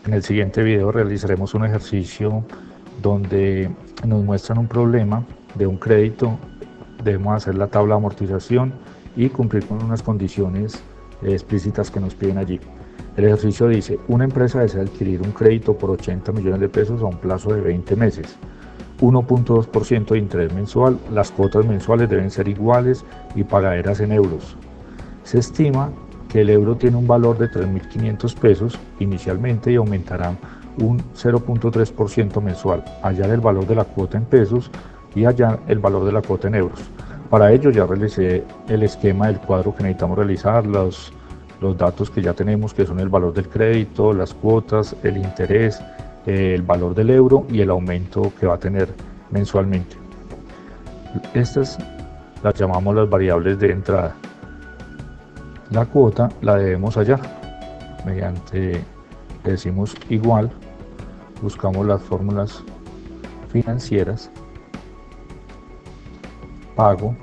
En el siguiente video realizaremos un ejercicio donde nos muestran un problema de un crédito. Debemos hacer la tabla de amortización y cumplir con unas condiciones explícitas que nos piden allí. El ejercicio dice: una empresa desea adquirir un crédito por 80 millones de pesos a un plazo de 20 meses. 1.2% de interés mensual, las cuotas mensuales deben ser iguales y pagaderas en euros. Se estima que el euro tiene un valor de 3.500 pesos inicialmente y aumentará un 0.3% mensual. Hallar el valor de la cuota en pesos y hallar el valor de la cuota en euros. Para ello ya realicé el esquema del cuadro que necesitamos realizar, los datos que ya tenemos, que son el valor del crédito, las cuotas, el interés, el valor del euro y el aumento que va a tener mensualmente. Estas las llamamos las variables de entrada. La cuota la debemos hallar mediante, le decimos igual, buscamos las fórmulas financieras, pago,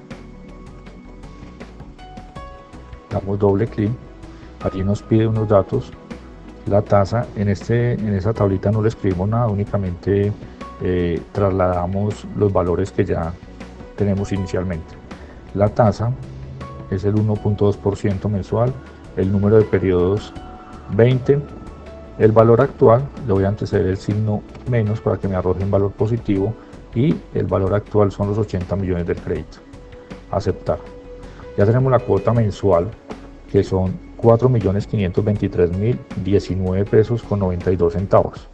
damos doble clic, allí nos pide unos datos. La tasa, en esa tablita no le escribimos nada, únicamente trasladamos los valores que ya tenemos inicialmente. La tasa es el 1.2% mensual, el número de periodos 20, el valor actual, le voy a anteceder el signo menos para que me arroje un valor positivo, y el valor actual son los 80 millones del crédito. Aceptar. Ya tenemos la cuota mensual, que son 4.523.019 pesos con 92 centavos.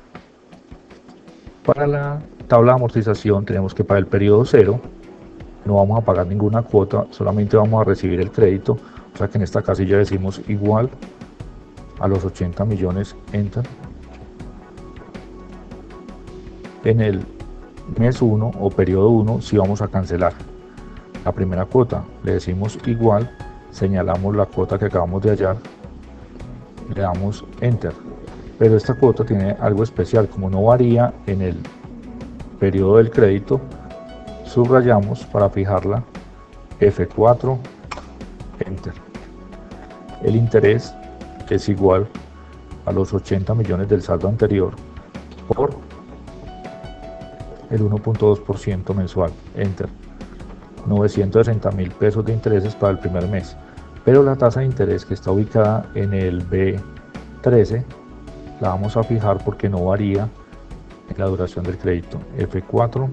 Para la tabla de amortización tenemos que para el periodo 0 no vamos a pagar ninguna cuota, solamente vamos a recibir el crédito, o sea que en esta casilla decimos igual a los 80 millones, enter. En el mes 1 o periodo 1 sí vamos a cancelar la primera cuota, le decimos igual, señalamos la cuota que acabamos de hallar, le damos enter. Pero esta cuota tiene algo especial, como no varía en el periodo del crédito, subrayamos para fijarla, F4, enter. El interés es igual a los 80 millones del saldo anterior por el 1.2% mensual, enter. 960.000 pesos de intereses para el primer mes, pero la tasa de interés que está ubicada en el B13 la vamos a fijar porque no varía en la duración del crédito, F4,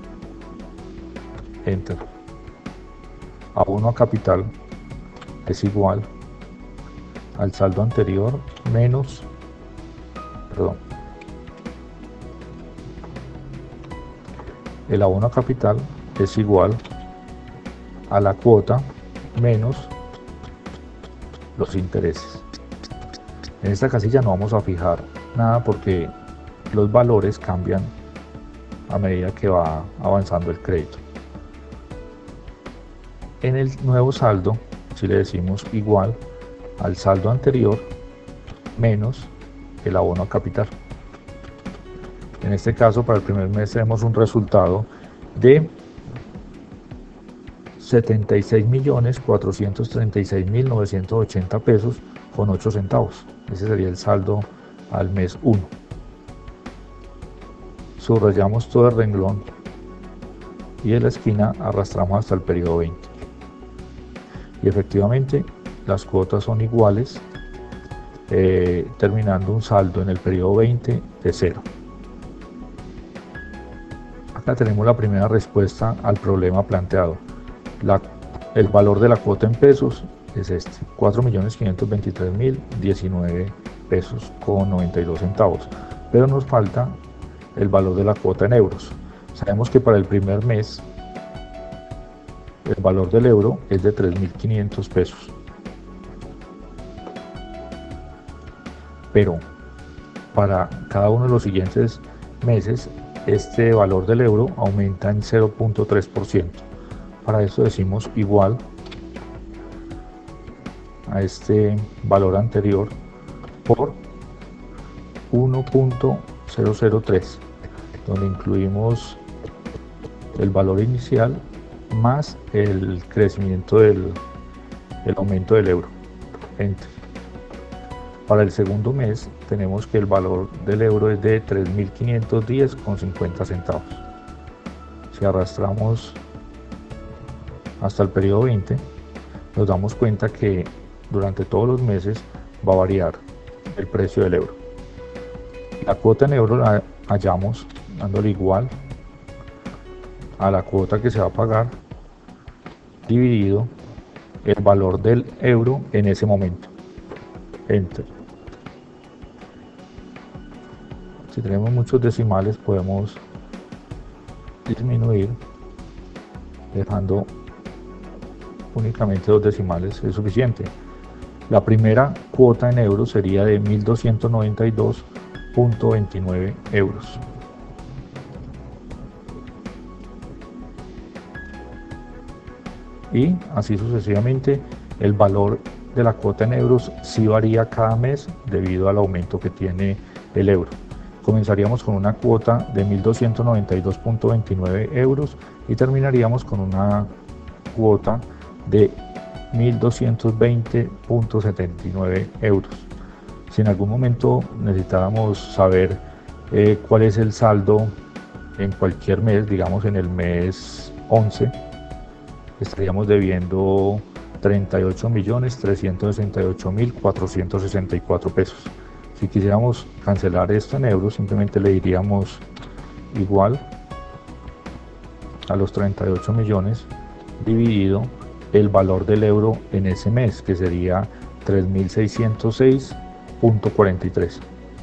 enter. Abono a capital es igual al saldo anterior menos, el abono a capital es igual a la cuota menos los intereses. En esta casilla no vamos a fijar nada porque los valores cambian a medida que va avanzando el crédito. En el nuevo saldo, si le decimos igual al saldo anterior menos el abono a capital. En este caso, para el primer mes tenemos un resultado de 76.436.980 pesos con 8 centavos. Ese sería el saldo al mes 1. Subrayamos todo el renglón y en la esquina arrastramos hasta el periodo 20. Y efectivamente las cuotas son iguales, terminando un saldo en el periodo 20 de 0. Acá tenemos la primera respuesta al problema planteado. El valor de la cuota en pesos es este, 4.523.019 pesos con 92 centavos, pero nos falta el valor de la cuota en euros. Sabemos que para el primer mes el valor del euro es de 3.500 pesos, pero para cada uno de los siguientes meses este valor del euro aumenta en 0.3%. Para eso decimos igual a este valor anterior por 1.003, donde incluimos el valor inicial más el crecimiento el aumento del euro. Enter. Para el segundo mes tenemos que el valor del euro es de 3.510,50 centavos. Si arrastramos hasta el periodo 20, nos damos cuenta que durante todos los meses va a variar el precio del euro. La cuota en euro la hallamos dándole igual a la cuota que se va a pagar dividido el valor del euro en ese momento. Enter. Si tenemos muchos decimales podemos disminuir dejando únicamente 2 decimales, es suficiente. La primera cuota en euros sería de 1.292,29 euros. Y así sucesivamente. El valor de la cuota en euros sí varía cada mes debido al aumento que tiene el euro. Comenzaríamos con una cuota de 1.292,29 euros y terminaríamos con una cuota de 1.220,79 euros. Si en algún momento necesitáramos saber cuál es el saldo en cualquier mes, digamos en el mes 11, estaríamos debiendo 38.368.464 pesos. Si quisiéramos cancelar esto en euros, simplemente le diríamos igual a los 38 millones dividido el valor del euro en ese mes, que sería 3.606,43.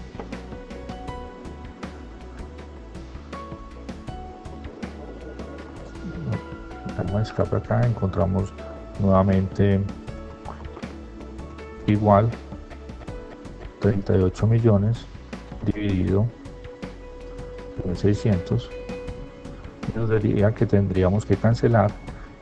Damos escape acá, encontramos nuevamente igual 38 millones dividido 3.600, nos diría que tendríamos que cancelar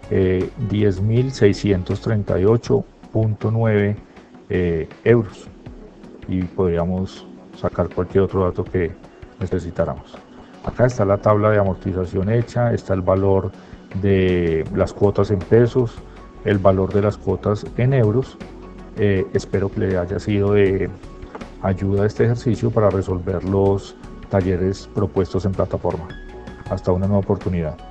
10.638,9 euros, y podríamos sacar cualquier otro dato que necesitáramos. Acá está la tabla de amortización hecha, está el valor de las cuotas en pesos, el valor de las cuotas en euros. Espero que le haya sido de ayuda este ejercicio para resolver los talleres propuestos en plataforma. Hasta una nueva oportunidad.